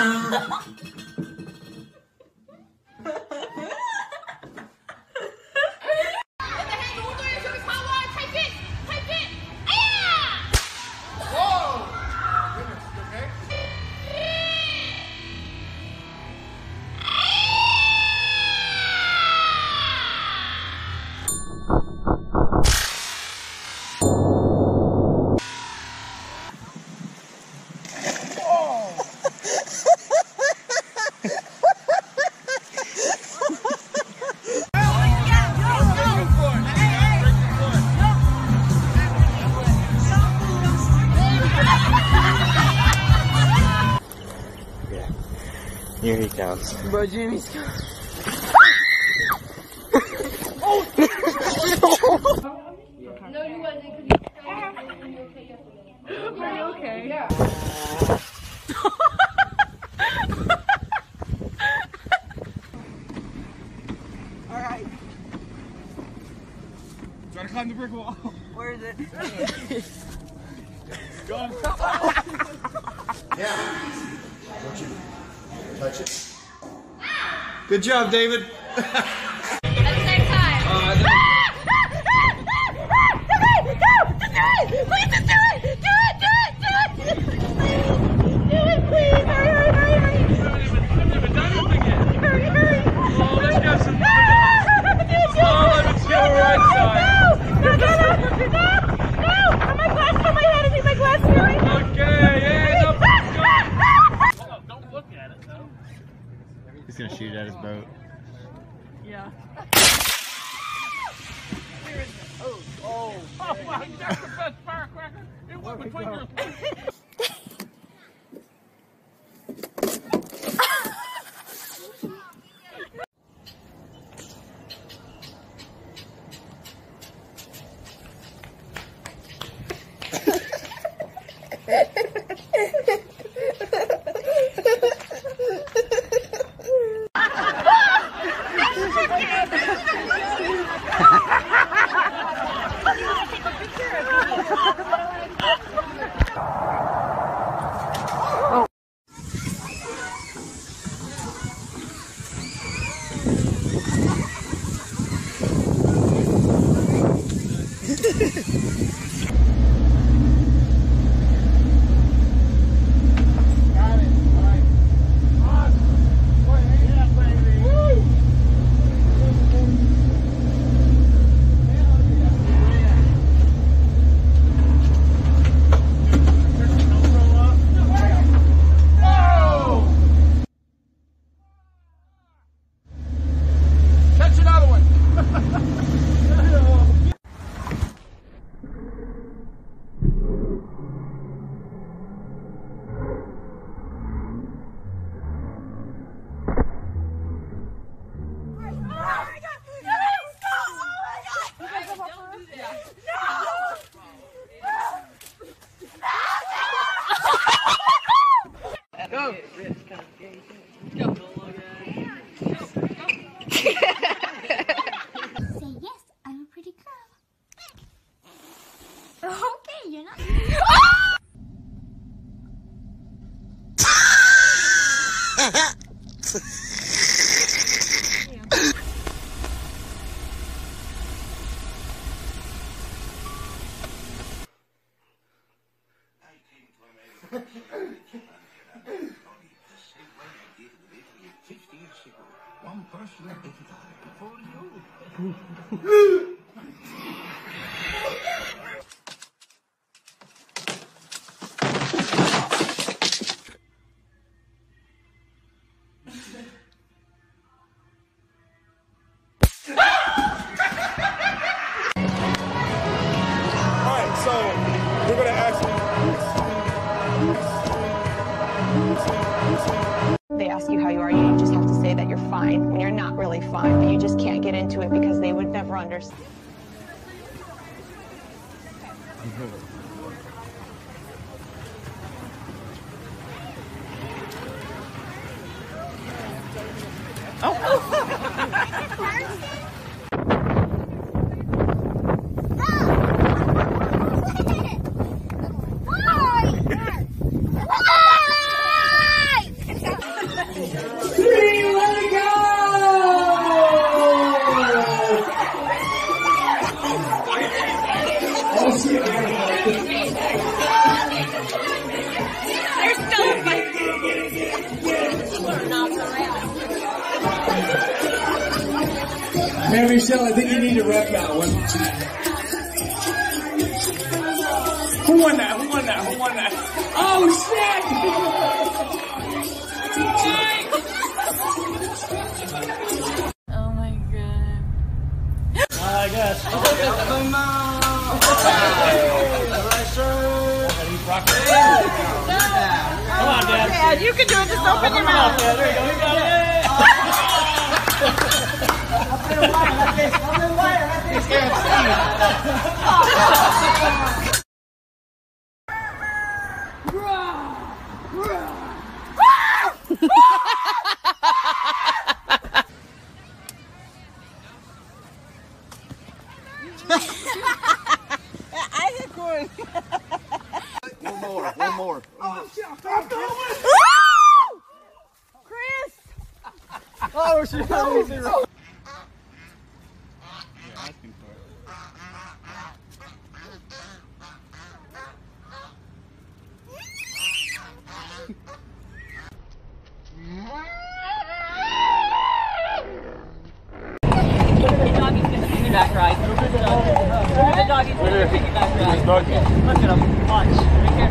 Here he comes. Bro, Jimmy's coming. No, you wasn't, because you okay yesterday. Are you okay? Yeah. Alright. Try to climb the brick wall. Where is it? Go. Yeah. Don't you touch it. Good job, David. At the same time. Please just do it! Do it! Do it! Do it! Do it, please! Hurry, hurry, hurry, hurry! Hurry, hurry! Oh, let's get some. Oh, let's go right side. No! No! My glasses on my head! I need my glasses! Hurry! Okay, yeah, no, don't look at it, though. He's gonna shoot at his boat. Yeah. Oh my, that's the best firecracker. It went between your legs. One person at a time. Alright, so we're gonna actually. They ask you how you are, you just have to say that you're fine when you're not really fine, but you just can't get into it because they would never understand. Hey, Michelle, I think you need to rep that one. Who won that? Who won that? Who won that? Oh, shit! Oh my god. I guess. Come on, Dad. Dad, you can do it. Just open your mouth. There you go. You got it. One more. Oh, Chris! Oh, she got it wrong. Doggy's gonna piggyback ride. The doggy's gonna piggyback ride. Look at him. Watch. Right here.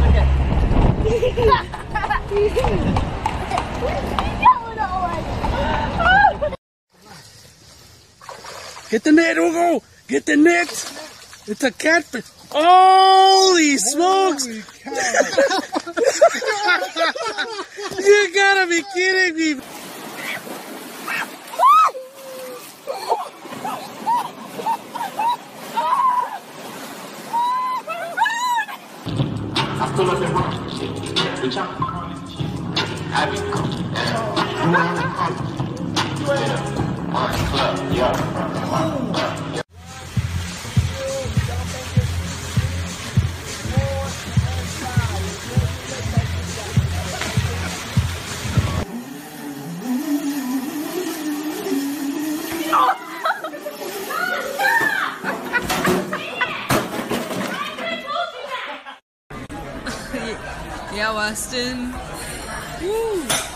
Get the net, Hugo! Get the net! It's a catfish! Holy smokes! You gotta be kidding me! Yeah, Weston. Woo!